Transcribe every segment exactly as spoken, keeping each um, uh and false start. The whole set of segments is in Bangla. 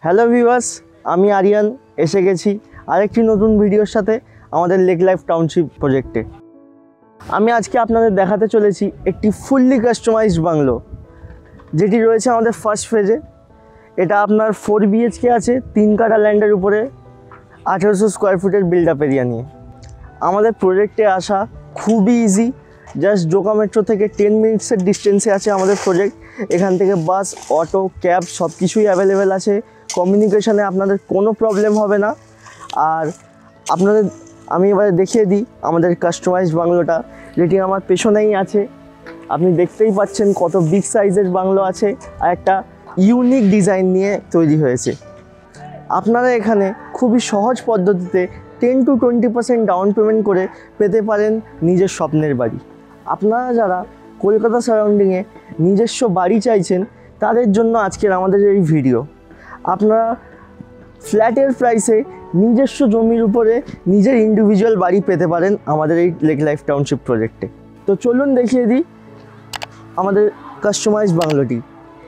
হ্যালো ভিউয়ার্স, আমি আরিয়ান এসে গেছি আরেকটি নতুন ভিডিওর সাথে আমাদের লেক লাইফ টাউনশিপ প্রজেক্টে। আমি আজকে আপনাদের দেখাতে চলেছি একটি ফুললি কাস্টমাইজড বাংলো, যেটি রয়েছে আমাদের ফার্স্ট ফেজে। এটা আপনার ফোর বিএইচকে আছে, তিন কাঠা ল্যান্ডের উপরে, আঠেরোশো স্কোয়ার ফুটের বিল্ড আপ এরিয়া নিয়ে। আমাদের প্রজেক্টে আসা খুবই ইজি, জাস্ট জোকা মেট্রো থেকে টেন মিনিটসের ডিস্টেন্সে আছে আমাদের প্রজেক্ট। এখান থেকে বাস, অটো, ক্যাব সব কিছুই অ্যাভেলেবেল আছে। কমিউনিকেশানে আপনাদের কোনো প্রবলেম হবে না। আর আপনাদের আমি এবারে দেখিয়ে দিই আমাদের কাস্টমাইজড বাংলোটা, যেটি আমার পেছনেই আছে। আপনি দেখতেই পাচ্ছেন কত বিগ সাইজের বাংলো আছে আর একটা ইউনিক ডিজাইন নিয়ে তৈরি হয়েছে। আপনারা এখানে খুবই সহজ পদ্ধতিতে ten to twenty percent down payment করে পেতে পারেন নিজের স্বপ্নের বাড়ি। আপনারা যারা কলকাতা সারাউন্ডিংয়ে নিজস্ব বাড়ি চাইছেন, তাদের জন্য আজকের আমাদের এই ভিডিও। আপনারা ফ্ল্যাটের প্রাইসে নিজস্ব জমির উপরে নিজের ইন্ডিভিজুয়াল বাড়ি পেতে পারেন আমাদের এই লেক লাইফ টাউনশিপ প্রজেক্টে। তো চলুন দেখিয়ে দিই আমাদের কাস্টমাইজড বাংলোটি।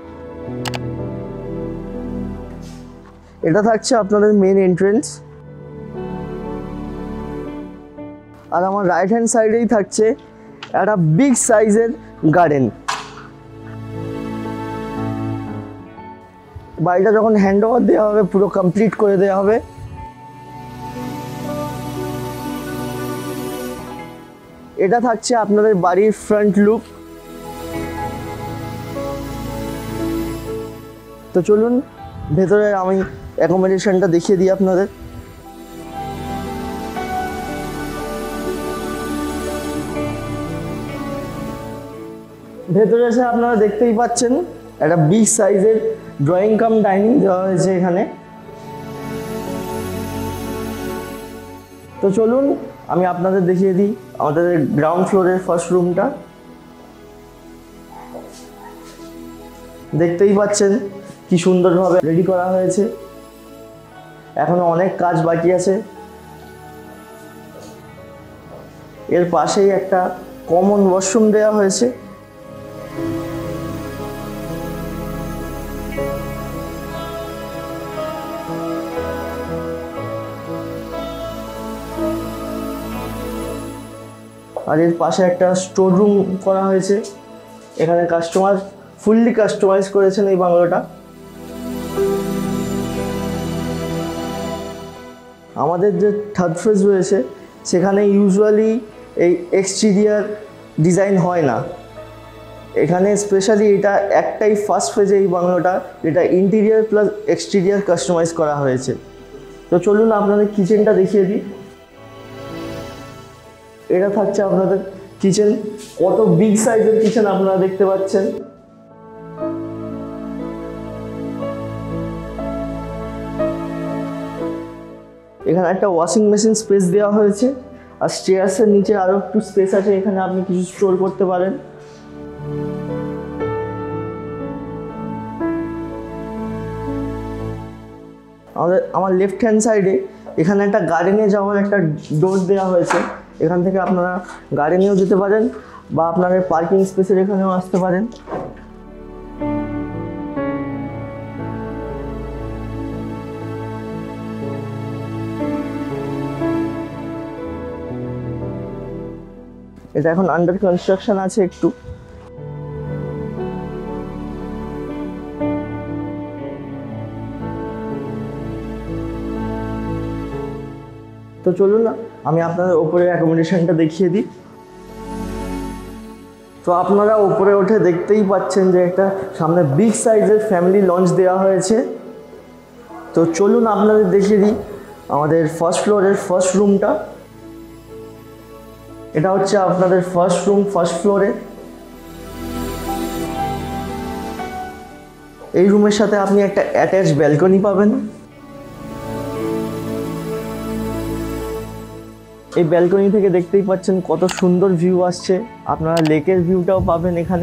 এটা থাকছে আপনাদের মেন এন্ট্রেন্স, আর আমার রাইট হ্যান্ড সাইডেই থাকছে একটা বিগ সাইজের গার্ডেন। বাড়িটা যখন হ্যান্ড ওভার দেওয়া হবে, পুরো কমপ্লিট করে দেওয়া হবে। এটা থাকছে আপনাদের বাড়ির ফ্রন্ট লুক। তো চলুন ভেতরে আমি অ্যাকোমোডেশনটা দেখিয়ে দিই আপনাদের। ভেতরে এসে আপনারা দেখতেই পাচ্ছেন একটা বিগ সাইজের ড্রয়িং কাম ডাইনিং দেওয়া হয়েছে এখানে। তো চলুন আমি আপনাদের দেখিয়ে দিই আমাদের গ্রাউন্ড ফ্লোরের ফার্স্ট রুমটা। দেখতেই পাচ্ছেন কি সুন্দরভাবে রেডি করা হয়েছে, এখনো অনেক কাজ বাকি আছে। এর পাশেই একটা কমন ওয়াশরুম দেওয়া হয়েছে। আর এর পাশে একটা স্টোর রুম করা হয়েছে। এখানে কাস্টমার ফুললি কাস্টমাইজ করেছেন এই বাংলোটা। আমাদের যে থার্ড ফেজ রয়েছে সেখানে ইউজুয়ালি এই এক্সটেরিয়ার ডিজাইন হয় না। এখানে স্পেশালি এটা একটাই ফার্স্ট ফেজে এই বাংলোটা, যেটা ইন্টেরিয়ার প্লাস এক্সটেরিয়ার কাস্টমাইজ করা হয়েছে। তো চলুন আপনাদের কিচেনটা দেখিয়ে দিই। এটা থাকছে আপনাদের কিচেন। কত বিগ সাইজের কিচেন আপনারা দেখতে পাচ্ছেন। এখানে একটা ওয়াশিং মেশিন স্পেস দেওয়া হয়েছে, আর স্টেয়ার্সের নিচে আরও একটু স্পেস আছে, এখানে আপনি কিছু স্টোর করতে পারেন। আমাদের আমার লেফট হ্যান্ড সাইডে এখানে একটা গার্ডেনে যাওয়ার একটা ডোর দেওয়া হয়েছে। এখান থেকে আপনারা গার্ডেনেও যেতে পারেন বা আপনাদের পার্কিং স্পেসের এখানেও আসতে পারেন। এটা এখন আন্ডার কনস্ট্রাকশন আছে একটু। তো চলুন না আমি আপনাদের ওপরে অ্যাকোমোডেশনটা দেখিয়ে দিই। তো আপনারা ওপরে উঠে দেখতেই পাচ্ছেন যে একটা সামনে বিগ সাইজের ফ্যামিলি লঞ্চ দেওয়া হয়েছে। তো চলুন আপনাদের দেখিয়ে দিই আমাদের ফার্স্ট ফ্লোরের ফার্স্ট রুমটা। এটা হচ্ছে আপনাদের ফার্স্ট রুম ফার্স্ট ফ্লোরে। এই রুমের সাথে আপনি একটা অ্যাটাচ ব্যালকনি পাবেন। এই ব্যালকনি থেকে দেখতেই পাচ্ছেন কত সুন্দর ভিউ আসছে। আপনারা লেকের ভিউটাও পাবেন এখানে।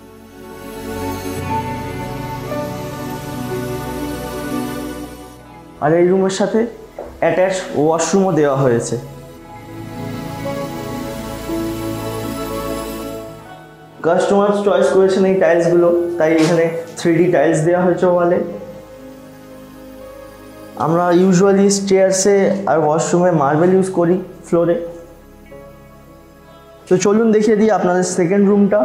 আর এই রুমের সাথে অ্যাটাচ ওয়াশরুমও দেওয়া হয়েছে। কাস্টমার চয়েস করেছেন এই টাইলসগুলো, তাই এখানে থ্রি ডি টাইলস দেওয়া হয়েছে ওয়ালে। আমরা ইউজুয়ালি স্টেয়ারসে আর ওয়াশরুমে মার্বেল ইউজ করি ফ্লোরে। তো চলুন দেখিয়ে দিই আপনাদের সেকেন্ড রুমটা।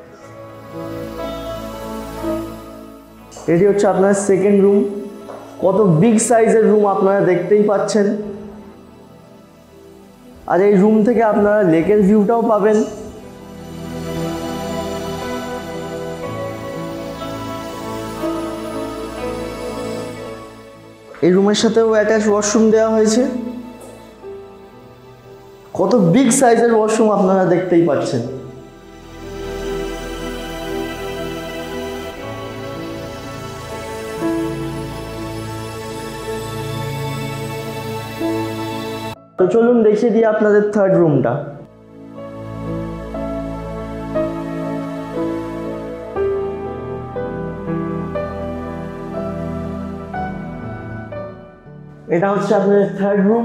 এটি হচ্ছে আপনার সেকেন্ড রুম। কত বিগ সাইজের রুম আপনারা দেখতেই পাচ্ছেন। আর এই রুম থেকে আপনারা লেকের ভিউটাও পাবেন। এই রুমের সাথেও অ্যাটাচ ওয়াশরুম দেওয়া হয়েছে। কত বিগ সাইজের ওয়াশরুম আপনারা দেখতেই পাচ্ছেন। তো চলুন দেখিয়ে দিই আপনাদের থার্ড রুমটা। এটা হচ্ছে আপনাদের থার্ড রুম।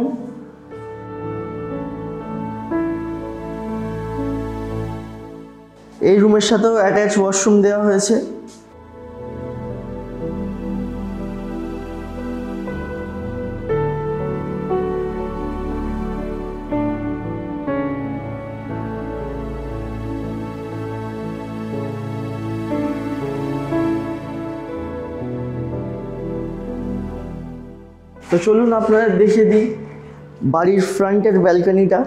এই রুমের সাথেও অ্যাটাচ ওয়াশরুম দেওয়া হয়েছে। তো চলুন আপনারা দেখিয়ে দিই বাড়ির ফ্রন্টের ব্যালকনিটা।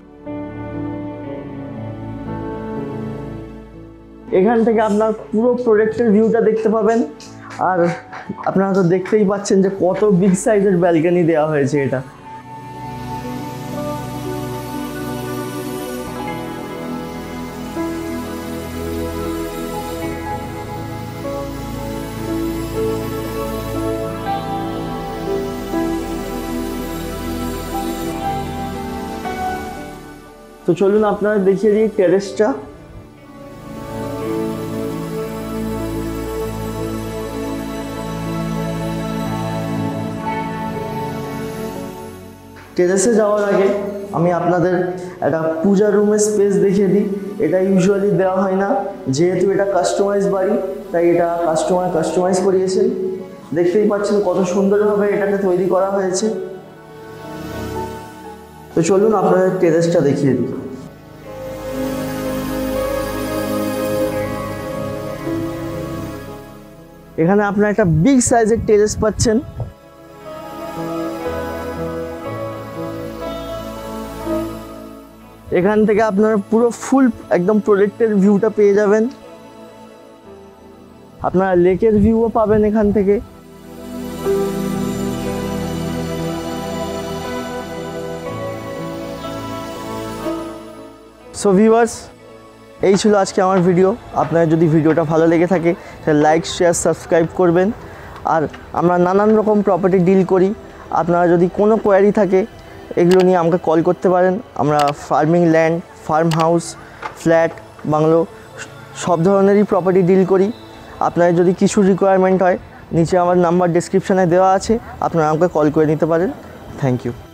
এখান থেকে আপনার পুরো প্রজেক্টের ভিউটা দেখতে পাবেন। আর আপনারা তো দেখতেই পাচ্ছেন যে কত বিগ সাইজের ব্যালকনি দেওয়া হয়েছে এটা। তো চলুন আপনারা দেখিয়ে দিই টেরেসটা। টেরেসে যাওয়ার আগে আমি আপনাদের একটা পূজা রুমের স্পেস দেখিয়ে দিই। এটা ইউজুয়ালি দেওয়া হয় না, যেহেতু এটা কাস্টমাইজ বাড়ি তাই এটা কাস্টমার কাস্টমাইজ করিয়েছেন। দেখতেই পাচ্ছেন কত সুন্দরভাবে এটাকে তৈরি করা হয়েছে। তো চলুন আপনাদের টেরেসটা দেখিয়ে দিই। এখানে আপনারা একটা বিগ সাইজের টেরেস পাচ্ছেন। এখান থেকে আপনারা পুরো ফুল একদম প্রজেক্টের ভিউটা পেয়ে যাবেন। আপনারা লেকের ভিউও পাবেন এখান থেকে। সো ভিউয়ার্স, এই ছিল আজকে আমার ভিডিও। আপনার যদি ভিডিওটা ভালো লেগে থাকে তাহলে লাইক শেয়ার সাবস্ক্রাইব করবেন। আর আমরা নানান রকম প্রপার্টি ডিল করি। আপনারা যদি কোনো কোয়ারি থাকে এগুলো নিয়ে আমাকে কল করতে পারেন। আমরা farming land, farm house, flat, bungalow সব ধরনেরই প্রপার্টি ডিল করি। আপনার যদি কিছু রিকোয়ারমেন্ট হয় নিচে আমার নাম্বার ডেসক্রিপশানে দেওয়া আছে, আপনারা আমাকে কল করে নিতে পারেন। Thank you.